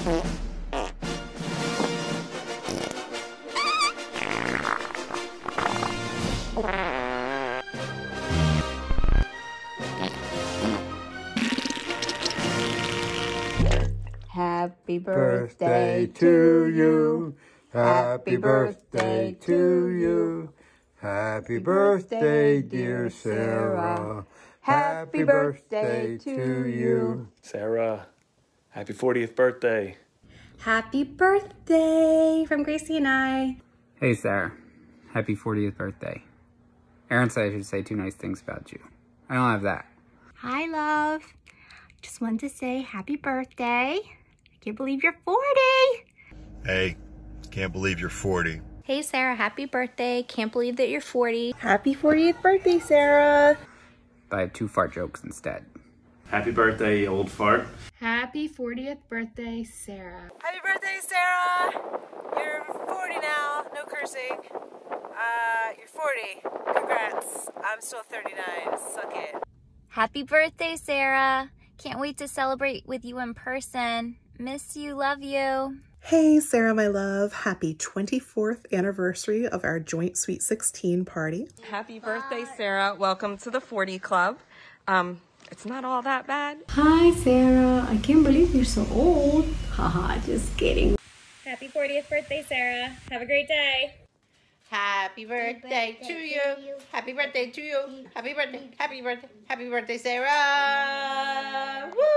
Happy birthday to you. Happy birthday to you. Happy birthday, dear Sarah. Happy birthday to you. Sarah, happy 40th birthday. Happy birthday from Gracie and I. Hey, Sarah. Happy 40th birthday. Aaron said I should say 2 nice things about you. I don't have that. Hi, love. Just wanted to say happy birthday. I can't believe you're 40. Hey, can't believe you're 40. Hey, Sarah. Happy birthday. Can't believe that you're 40. Happy 40th birthday, Sarah. But I have 2 fart jokes instead. Happy birthday, you old fart. Happy 40th birthday, Sarah. Happy birthday, Sarah. You're 40 now. No cursing. You're 40. Congrats. I'm still 39. Suck it. Happy birthday, Sarah. Can't wait to celebrate with you in person. Miss you, love you. Hey, Sarah, my love. Happy 24th anniversary of our joint Sweet 16 party. Happy birthday, Sarah. Welcome to the 40 Club. It's not all that bad. Hi, Sarah. I can't believe you're so old. Haha, just kidding. Happy 40th birthday, Sarah. Have a great day. Happy birthday to you. Happy birthday to you. Happy birthday. Happy birthday. Happy birthday, Sarah. Woo!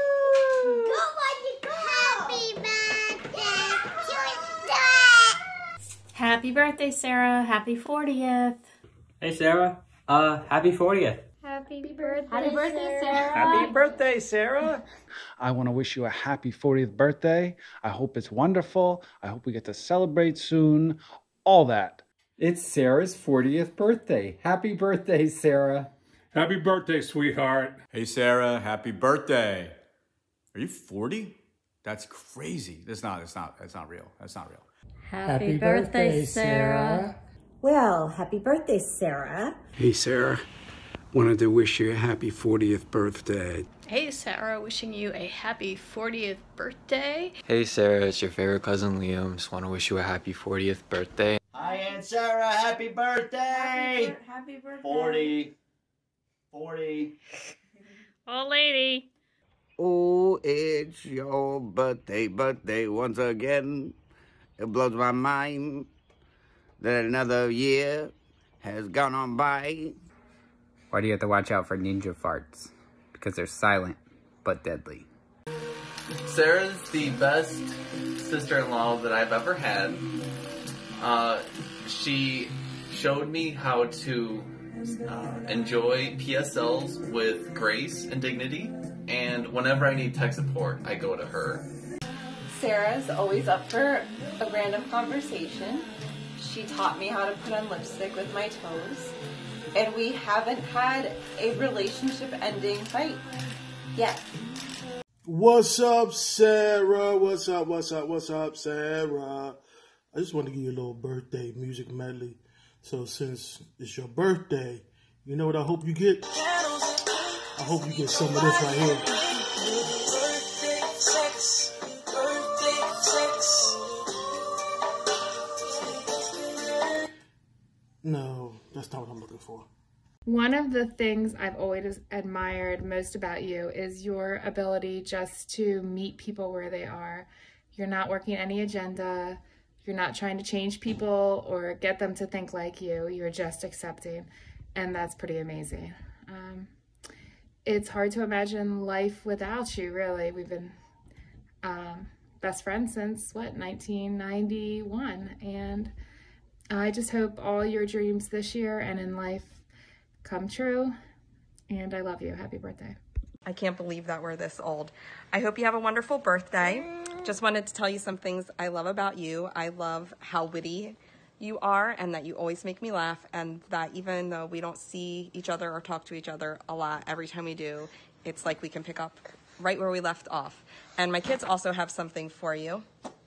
Happy birthday to you. Happy birthday, Sarah. Happy 40th. Hey, Sarah. Happy 40th. Happy birthday, Sarah. Happy birthday, Sarah. I want to wish you a happy 40th birthday. I hope it's wonderful. I hope we get to celebrate soon. All that. It's Sarah's 40th birthday. Happy birthday, Sarah. Happy birthday, sweetheart. Hey, Sarah, happy birthday. Are you 40? That's crazy. That's not real. That's not real. Happy birthday, Sarah. Well, happy birthday, Sarah. Hey, Sarah. Wanted to wish you a happy 40th birthday. Hey, Sarah. Wishing you a happy 40th birthday. Hey, Sarah. It's your favorite cousin, Liam. Just want to wish you a happy 40th birthday. Hi, Aunt Sarah. Happy birthday. Happy birthday. 40. 40. Old lady. Oh, it's your birthday once again. It blows my mind that another year has gone on by. Why do you have to watch out for ninja farts? Because they're silent, but deadly. Sarah's the best sister-in-law that I've ever had. She showed me how to enjoy PSLs with grace and dignity, and whenever I need tech support, I go to her. Sarah's always up for a random conversation. She taught me how to put on lipstick with my toes. And we haven't had a relationship-ending fight yet. What's up, Sarah? What's up, Sarah? I just want to give you a little birthday music medley. So since it's your birthday, you know what I hope you get? I hope you get some of this right here. No, that's not what I'm looking for. One of the things I've always admired most about you is your ability just to meet people where they are. You're not working any agenda. You're not trying to change people or get them to think like you. You're just accepting, and that's pretty amazing. It's hard to imagine life without you, really. We've been best friends since, 1991, and I just hope all your dreams this year and in life come true, and I love you. Happy birthday. I can't believe that we're this old. I hope you have a wonderful birthday. Just wanted to tell you some things I love about you. I love how witty you are and that you always make me laugh, and that even though we don't see each other or talk to each other a lot, every time we do, it's like we can pick up right where we left off. And my kids also have something for you.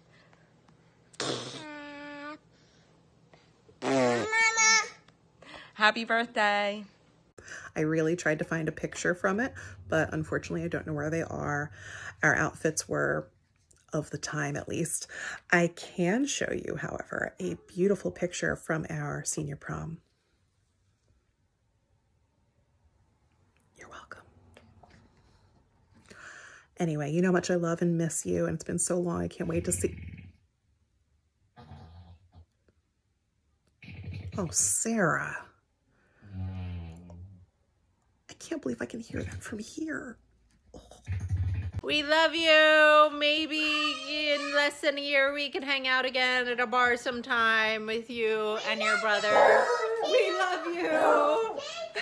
Happy birthday. I really tried to find a picture from it, but unfortunately I don't know where they are. Our outfits were of the time at least. I can show you, however, a beautiful picture from our senior prom. You're welcome. Anyway, you know how much I love and miss you, and it's been so long. I can't wait to see. Oh, Sarah. I can't believe I can hear that from here. We love you. Maybe in less than a year we can hang out again at a bar sometime with you and your brother. We love you.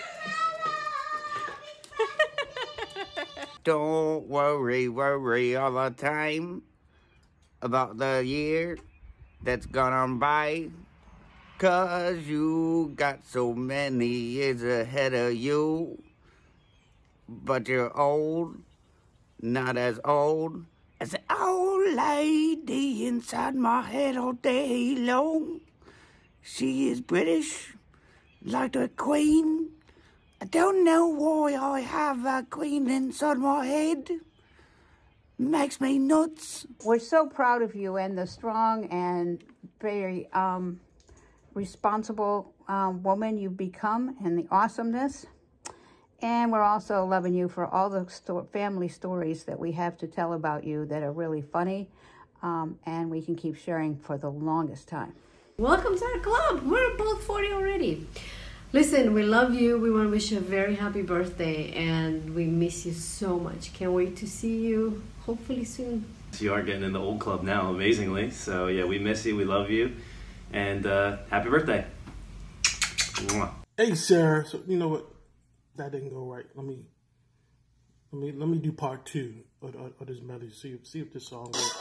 Don't worry all the time about the year that's gone on by. 'Cause you got so many years ahead of you. But you're old, not as old as the old lady inside my head all day long. She is British, like the Queen. I don't know why I have a queen inside my head. Makes me nuts. We're so proud of you and the strong and very responsible woman you've become and the awesomeness. And we're also loving you for all the family stories that we have to tell about you that are really funny, and we can keep sharing for the longest time. Welcome to our club. We're both 40 already. Listen, we love you. We want to wish you a very happy birthday, and we miss you so much. Can't wait to see you hopefully soon. You are getting in the old club now, amazingly. So yeah, we miss you. We love you, and happy birthday. Mwah. Hey, Sarah. So you know what? That didn't go right. Let me do part 2 of this melody. See if this song works.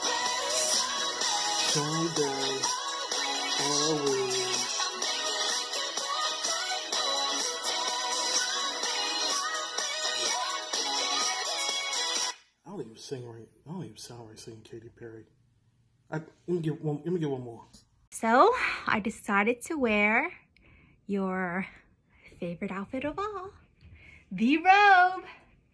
Someday, always. I don't even sing right. I don't even sound right singing Katy Perry. Let me get one more. So I decided to wear your favorite outfit of all, the robe.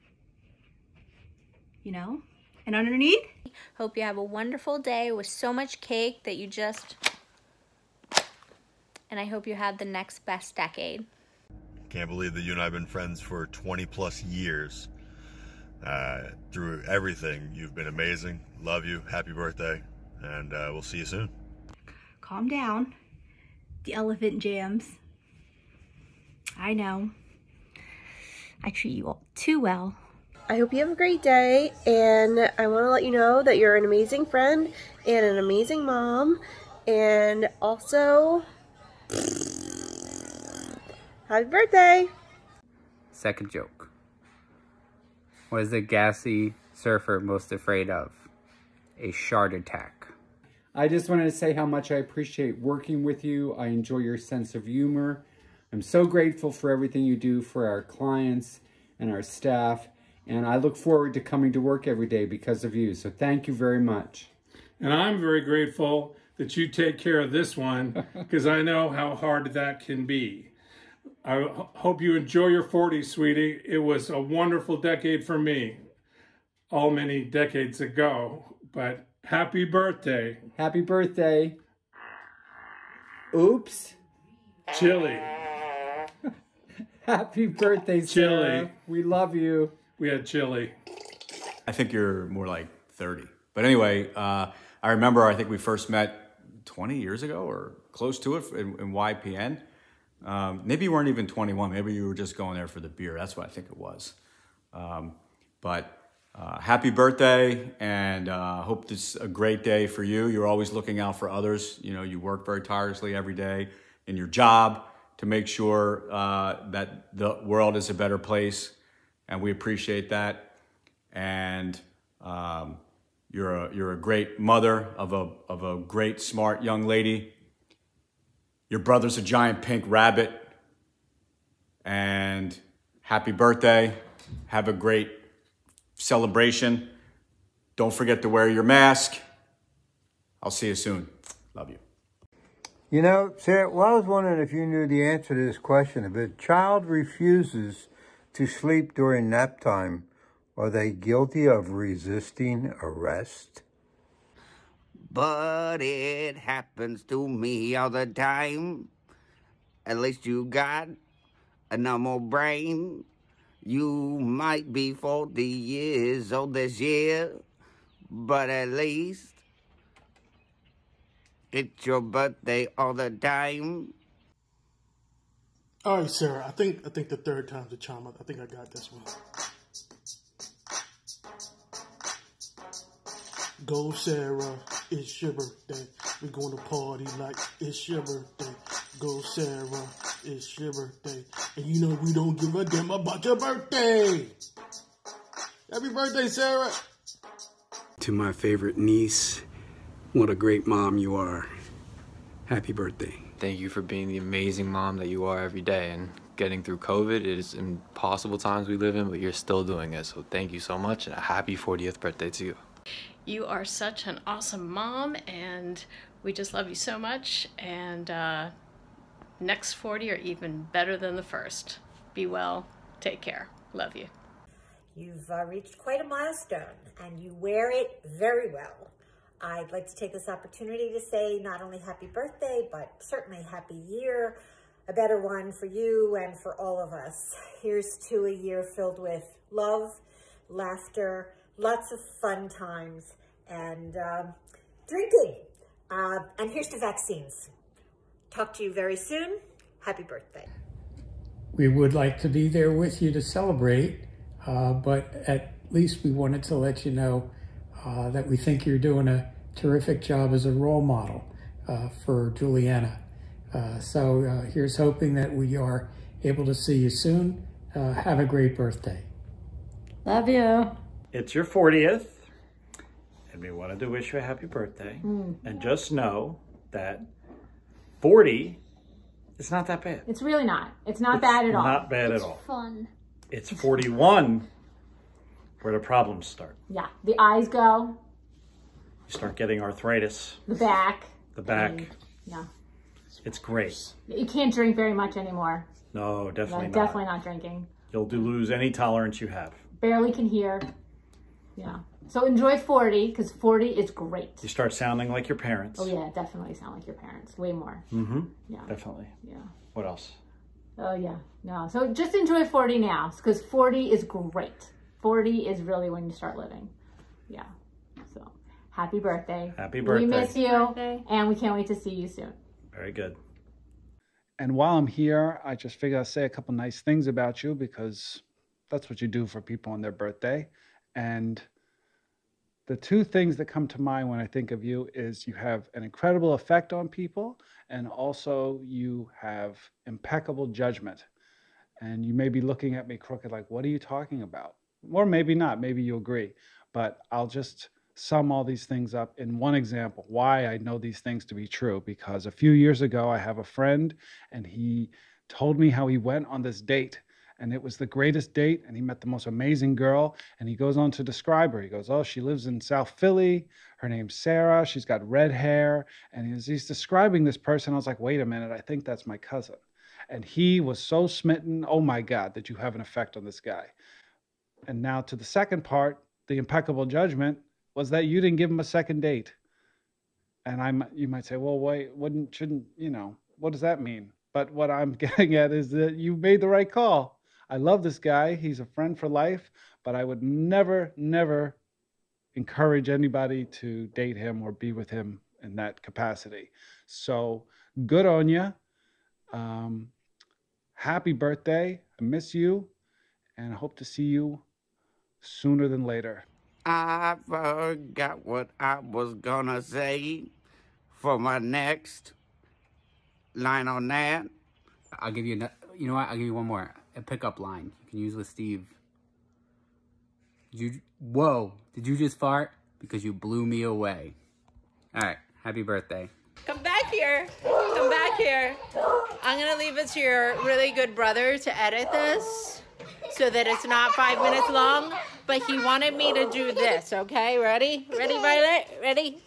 You know, and underneath. Hope you have a wonderful day with so much cake that you just, and I hope you have the next best decade. Can't believe that you and I have been friends for 20 plus years. Through everything, you've been amazing. Love you. Happy birthday. And we'll see you soon. Calm down. The elephant jams. I know. I treat you all too well. I hope you have a great day, and I want to let you know that you're an amazing friend and an amazing mom, and also happy birthday. Second joke. What is the gassy surfer most afraid of? A shark attack. I just wanted to say how much I appreciate working with you. I enjoy your sense of humor. I'm so grateful for everything you do for our clients and our staff. And I look forward to coming to work every day because of you. So thank you very much. And I'm very grateful that you take care of this one because I know how hard that can be. I hope you enjoy your 40s, sweetie. It was a wonderful decade for me, all many decades ago. But happy birthday. Happy birthday. Oops. Chili. Happy birthday, Sarah. Chili. We love you. We had chili. I think you're more like 30. But anyway, I remember I think we first met 20 years ago or close to it in YPN. Maybe you weren't even 21. Maybe you were just going there for the beer. That's what I think it was. But happy birthday, and hope this is a great day for you. You're always looking out for others. You know, you work very tirelessly every day in your job to make sure that the world is a better place. And we appreciate that. And you're a great mother of a great, smart young lady. Your brother's a giant pink rabbit. And happy birthday. Have a great celebration. Don't forget to wear your mask. I'll see you soon. Love you. You know, Sarah, well, I was wondering if you knew the answer to this question. If a child refuses to sleep during nap time, are they guilty of resisting arrest? but it happens to me all the time. At least you got a normal brain. You might be 40 years old this year, but at least it's your birthday all the time. All right, Sarah. I think the third time's a charm. I think I got this one. Go, Sarah. It's your birthday. We're going to party like it's your birthday. Go, Sarah. It's your birthday. And you know we don't give a damn about your birthday. Happy birthday, Sarah. To my favorite niece, what a great mom you are. Happy birthday. Thank you for being the amazing mom that you are every day and getting through COVID. It is impossible times we live in, but you're still doing it. So thank you so much, and a happy 40th birthday to you. You are such an awesome mom, and we just love you so much. And next 40 are even better than the first. Be well. Take care. Love you. You've reached quite a milestone, and you wear it very well. I'd like to take this opportunity to say not only happy birthday, but certainly happy year, a better one for you and for all of us. Here's to a year filled with love, laughter, lots of fun times, and drinking. And here's to vaccines. Talk to you very soon. Happy birthday. We would like to be there with you to celebrate, but at least we wanted to let you know that we think you're doing a terrific job as a role model for Juliana. So here's hoping that we are able to see you soon. Have a great birthday. Love you. It's your 40th, and we wanted to wish you a happy birthday. And just know that 40 is not that bad. It's really not. It's not bad at all. Not bad It's at all. fun. It's 41 where the problems start. Yeah, the eyes go, You start getting arthritis. the back. The back. Yeah. It's great. You can't drink very much anymore. No, definitely Yeah, not. definitely not drinking. You'll lose any tolerance you have. Barely can hear. Yeah. So enjoy 40, because 40 is great. You start sounding like your parents. Oh yeah, definitely sound like your parents. Way more. Mm-hmm. Yeah. Definitely. Yeah. What else? Oh yeah. No. So just enjoy 40 now, because 40 is great. 40 is really when you start living. Yeah. So happy birthday. Happy birthday. We miss you, and we can't wait to see you soon. Very good. And while I'm here, I just figured I'd say a couple nice things about you, because that's what you do for people on their birthday. And the two things that come to mind when I think of you is you have an incredible effect on people, and also you have impeccable judgment. And you may be looking at me crooked like, what are you talking about? Or maybe not, maybe you agree. But I'll just sum all these things up in one example, why I know these things to be true. Because a few years ago, I have a friend, and he told me how he went on this date. And it was the greatest date, and he met the most amazing girl, and he goes on to describe her. He goes, oh, she lives in South Philly. Her name's Sarah. She's got red hair. And he's describing this person. I was like, wait a minute, I think that's my cousin. And he was so smitten. Oh my God, that you have an effect on this guy. And now to the second part, the impeccable judgment was that you didn't give him a second date. And you might say, well, wait, shouldn't, what does that mean? But what I'm getting at is that you made the right call. I love this guy. He's a friend for life, but I would never, never encourage anybody to date him or be with him in that capacity. So good on you. Happy birthday. I miss you, and I hope to see you sooner than later. I forgot what I was gonna say for my next line on that. I'll give you, you know what? I'll give you one more. A pickup line you can use with Steve. Whoa, did you just fart? Because you blew me away. All right, happy birthday. Come back here. Come back here. I'm going to leave it to your really good brother to edit this so that it's not 5 minutes long. But he wanted me to do this, okay? Ready? Ready, Violet? Ready?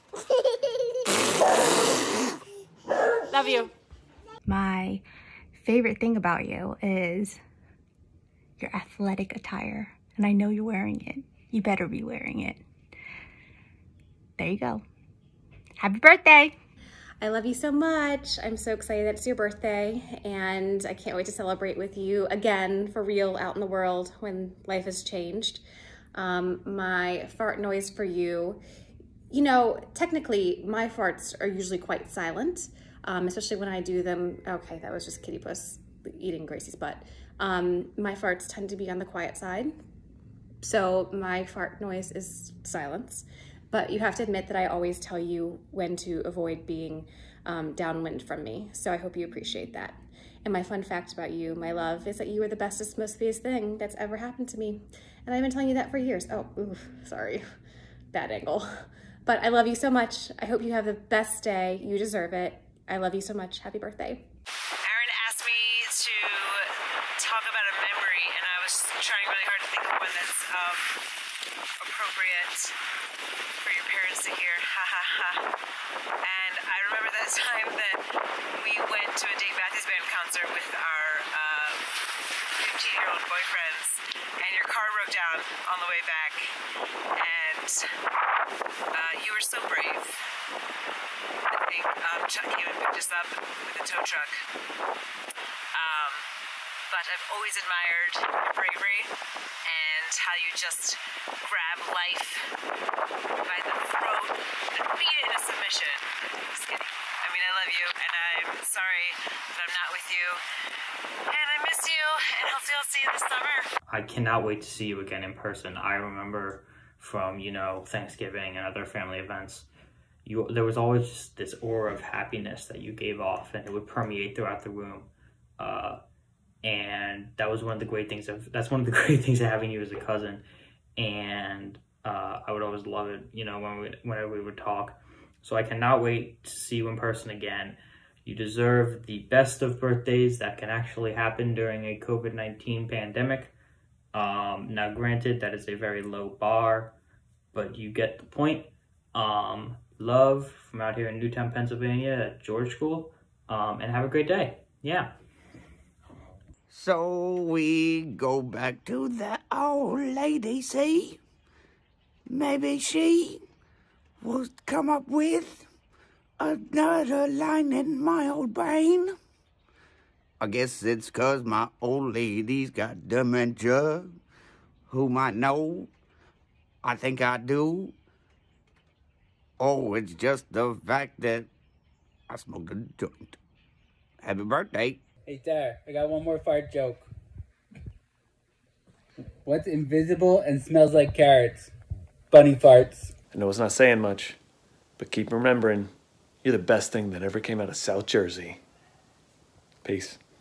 Love you. My favorite thing about you is your athletic attire. And I know you're wearing it. You better be wearing it. There you go. Happy birthday. I love you so much. I'm so excited that it's your birthday, and I can't wait to celebrate with you again for real out in the world when life has changed. My fart noise for you, you know, technically my farts are usually quite silent, especially when I do them. Okay, that was just Kitty Puss eating Gracie's butt. My farts tend to be on the quiet side, so my fart noise is silence. But you have to admit that I always tell you when to avoid being downwind from me. So I hope you appreciate that. And my fun fact about you, my love, is that you are the bestest, most sweetest thing that's ever happened to me. And I've been telling you that for years. Oh, oof, sorry, bad angle. But I love you so much. I hope you have the best day. You deserve it. I love you so much. Happy birthday. Aaron asked me to talk about a memory, and I was trying really hard to think of one that's appropriate for your parents to hear, ha ha ha. And I remember that time that we went to a Dave Matthews Band concert with our 15-year-old boyfriends, and your car broke down on the way back, and you were so brave. I think Chuck came and picked us up with a tow truck. But I've always admired your bravery and how you just grab life by the throat and beat it into submission. Just kidding. I mean, I love you, and I'm sorry that I'm not with you, and I miss you, and hopefully I'll see you this summer. I cannot wait to see you again in person. I remember from, you know, Thanksgiving and other family events, there was always just this aura of happiness that you gave off, and it would permeate throughout the room. And that was one of the great things that's one of the great things of having you as a cousin. And I would always love it, you know, whenever we would talk. So I cannot wait to see you in person again. You deserve the best of birthdays that can actually happen during a COVID-19 pandemic. Now granted, that is a very low bar, but you get the point. Love from out here in Newtown, Pennsylvania at George School. And have a great day. Yeah. So we go back to that old lady, see? Maybe she will come up with another line in my old brain. I guess it's 'cause my old lady's got dementia. Who might know? I think I do. Oh, it's just the fact that I smoked a joint. Happy birthday. Hey, Sarah, I got one more fart joke. What's invisible and smells like carrots? Bunny farts. I know it's not saying much, but keep remembering, you're the best thing that ever came out of South Jersey. Peace.